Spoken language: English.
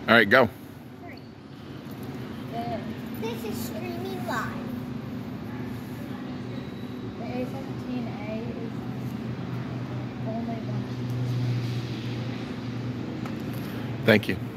All right, go. 3. This is streaming live. The A17A is only one. Thank you.